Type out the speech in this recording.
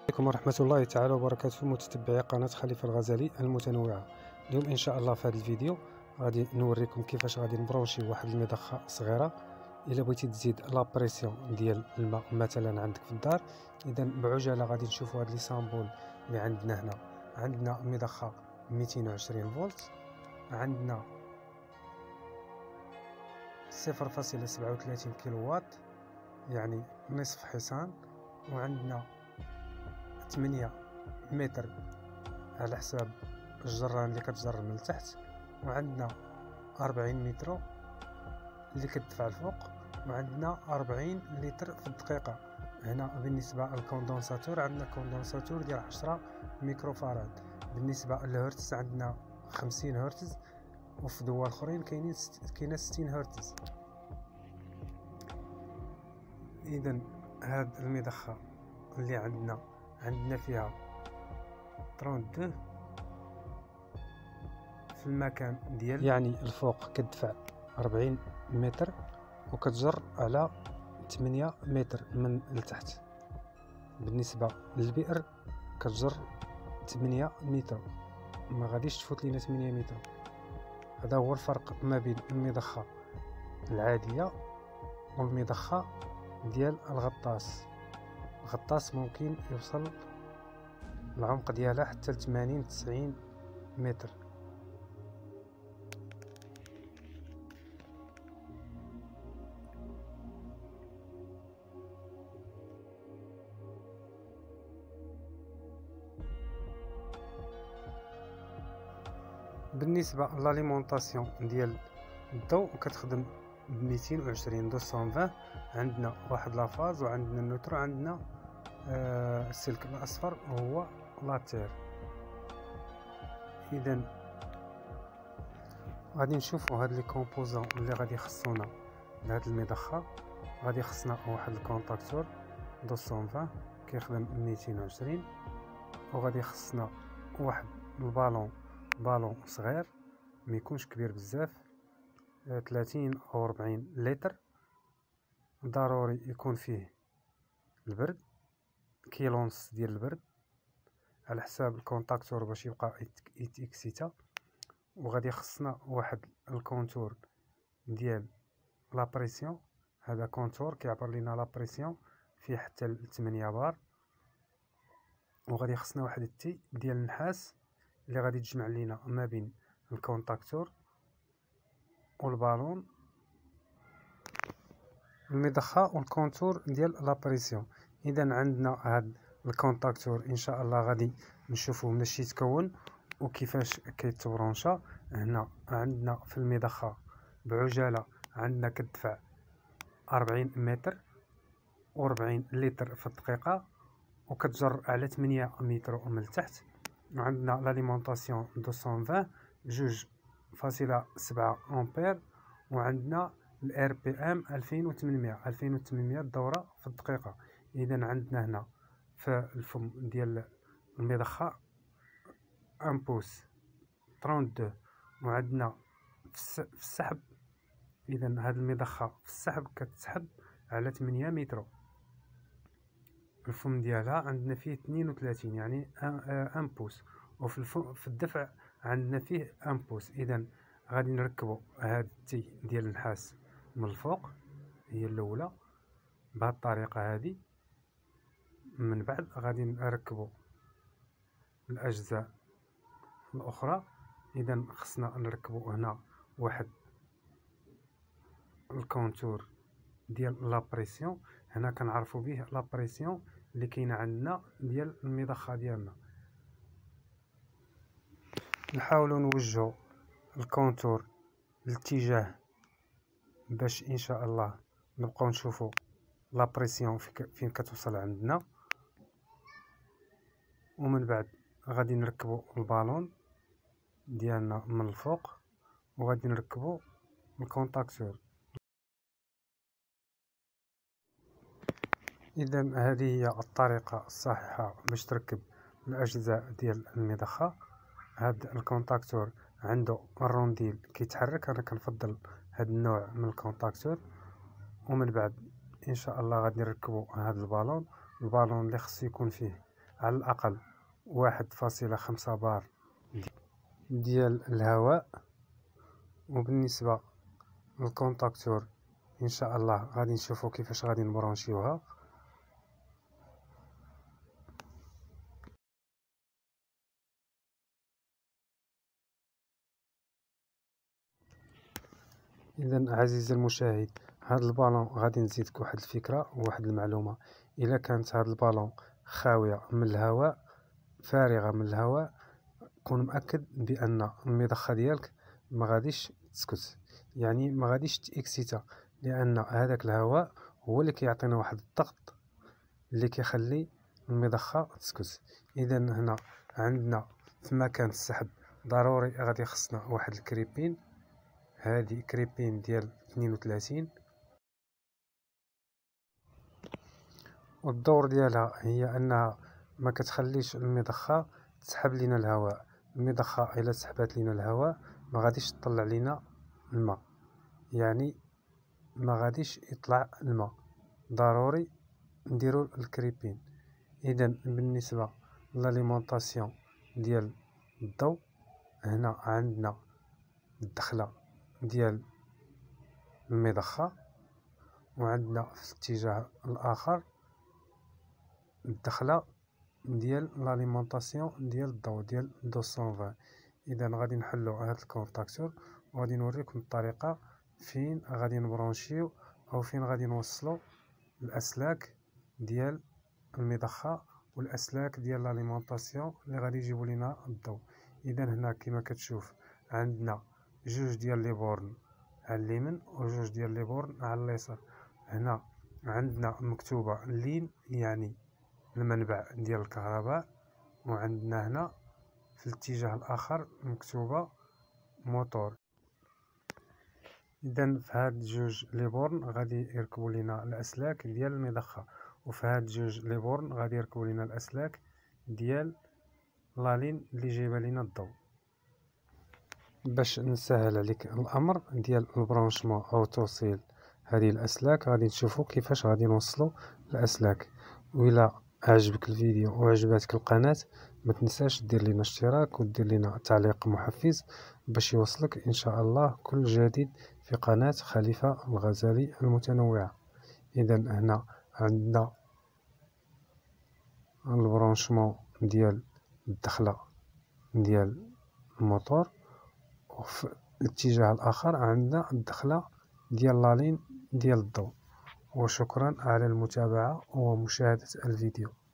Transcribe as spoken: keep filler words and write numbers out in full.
عليكم ورحمة الله تعالى وبركاته، متتبعي قناة خليفة الغزالي المتنوعة. اليوم ان شاء الله في هذا الفيديو غادي نوريكم كيفاش غادي نبرونشي واحد المضخة صغيرة. الا بغيتي تزيد لابريسيون ديال الماء مثلا عندك في الدار، اذا بعجالة غادي نشوفوا هاد لي سامبول اللي عندنا هنا. عندنا مضخة مئتين وعشرين فولت، عندنا صفر فاصلة سبعة وثلاثين كيلووات يعني نصف حصان، وعندنا ثمانية متر على حساب الجران اللي كتجر من التحت، وعندنا أربعين متر اللي كتدفع الفوق، وعندنا أربعين لتر في الدقيقة. هنا بالنسبة للكوندنساتور عندنا كوندنساتور ديال عشرة ميكرو فاراد. بالنسبة للهرتز عندنا خمسين هرتز، وفي دول اخرين كاينين كاينه ستين هرتز. اذا هاد المضخة اللي عندنا عندنا فيها اثنين وثلاثين في المكان ديال، يعني الفوق كتدفع أربعين متر وكتجر على ثمانية متر من التحت. بالنسبة للبئر كتجر ثمانية متر، ما غاديش تفوت لينا ثمانية متر. هذا هو الفرق ما بين المضخة العادية والمضخة ديال الغطاس. الغطاس ممكن يوصل العمق ديالها حتى ثمانين تسعين متر. بالنسبه لاليمونطاسيون ديال الضوء كتخدم ب مئتين وعشرين مئتين وعشرين. عندنا واحد لافاز وعندنا النوترو، عندنا آه السلك الاصفر وهو لاتير. اذا غادي نشوفوا هاد لي كومبوزون اللي غادي يخصونا لهاد المضخه. غادي يخصنا واحد الكونتاكتور مئتين وعشرين كيخدم مئتين وعشرين، وغادي يخصنا واحد البالون بالون صغير ما يكونش كبير بزاف، ثلاثين او أربعين لتر. ضروري يكون فيه البرد، كيلو ونص ديال البرد على حساب الكونتاكتور باش يبقى يتيكسيتا. وغادي يخصنا واحد الكونتور ديال لابريسيون. هذا كونتور كيعبر لنا لابريسيون فيه حتى ل ثمانية بار. وغادي يخصنا واحد التي ديال النحاس اللي غادي تجمع لينا ما بين الكونتاكتور والبالون المضخه والكونتور ديال لابريسيون. اذا عندنا هاد الكونتاكتور ان شاء الله غادي نشوفوه مناش يتكون وكيفاش كيتبرونشا. هنا عندنا في المضخه بعجاله عندنا كتدفع أربعين متر و40 لتر في الدقيقه، وكتجر على ثمانية متر من التحت. وعندنا لاليمونطاسيون مئتين وعشرين جوج فاصلة سبعة امبير، وعندنا الار بي ام ألفين وثمانمائة ألفين وثمانمائة دوره في الدقيقه. اذا عندنا هنا في الفم ديال المضخه واحد بوس اثنين وثلاثين، وعندنا في السحب. اذا هاد المضخه في السحب كتسحب على ثمانية متر. الفم ديالها عندنا فيه اثنين وثلاثين يعني واحد بوس، وفي الفم في الدفع عندنا فيه واحد بوس. اذا غادي نركبوا هاد التي ديال النحاس من الفوق، هي الاولى بهذه الطريقه هذه. من بعد غادي نركبوا الاجزاء الاخرى. اذا خصنا نركبوا هنا واحد الكونتور ديال لابريسيون. هنا كنعرفوا به لابريسيون اللي كاينه عندنا ديال المضخه ديالنا. نحاولوا نوجهوا الكونتور الاتجاه باش ان شاء الله نبقاو نشوفوا لابريسيون فين كتوصل عندنا. ومن بعد غادي نركبوا البالون ديالنا من الفوق، وغادي نركبوا الكونتاكتور. اذا هذه هي الطريقه الصحيحه باش تركب الاجزاء ديال المضخه. هذا الكونتاكتور عنده الرونديل كيتحرك، انا كنفضل هذا النوع من الكونتاكتور. ومن بعد ان شاء الله غادي نركبوا هذا البالون. البالون اللي خصو يكون فيه على الأقل واحد فاصلة خمسة بار ديال الهواء. وبالنسبة للكونتاكتور ان شاء الله غادي نشوفوا كيفاش غادي نبرونشيوها. اذا عزيزي المشاهد، هذا البالون غادي نزيدك واحد الفكره وواحد المعلومه. الا كانت هذا البالون خاويه من الهواء، فارغه من الهواء، كون مأكد بان المضخه ديالك ما غاديش تسكت، يعني ما غاديش تاكسيتا، لان هذاك الهواء هو اللي كيعطينا واحد الضغط اللي كيخلي المضخه تسكت. اذا هنا عندنا في مكان السحب ضروري غادي خصنا واحد الكريبين، هذه كريبين ديال اثنين وثلاثين، والدور ديالها هي انها ما كتخليش المضخه تسحب لنا الهواء. المضخه الا سحبت لنا الهواء ما غاديش تطلع لنا الماء، يعني ما غاديش يطلع الماء، ضروري نديرو الكريبين. اذا بالنسبه لاليمونطاسيون ديال الضوء، هنا عندنا الدخله ديال المضخه، وعندنا في الاتجاه الاخر الدخله ديال لاليمونطاسيون ديال الضوء ديال مئتين وعشرين. اذا غادي نحلو هذا الكونتاكتور وغادي نوريكم الطريقه فين غادي نبرونشيو او فين غادي نوصلو الاسلاك ديال المضخه والاسلاك ديال لاليمونطاسيون اللي غادي يجيبوا لنا الضوء. اذا هنا كما كتشوف عندنا جوج ديال لي بورن على اليمين وجوج ديال لي بورن على اليسار. هنا عندنا مكتوبه لين، يعني المنبع ديال الكهرباء، وعندنا هنا في الاتجاه الاخر مكتوبه موتور. اذا في هاد جوج لي بورن غادي يركبوا لنا الاسلاك ديال المضخه، وفي هاد جوج لي بورن غادي يركبوا لنا الاسلاك ديال لالين اللي جايبه لنا الضوء. باش نسهل عليك الامر ديال البرونشمون او توصيل هذه الاسلاك، غادي نشوفوا كيفاش غادي نوصلوا الاسلاك. وإلا عجبك الفيديو وعجبتك القناه، ما تنساش دير لنا اشتراك ودير لنا تعليق محفز باش يوصلك ان شاء الله كل جديد في قناه خليفه الغزالي المتنوعه. اذا هنا عندنا البرونشمون ديال الدخله ديال الموتور، وفي الاتجاه الاخر عندنا الدخله ديال لالين ديال الضوء. وشكرا على المتابعه ومشاهده الفيديو.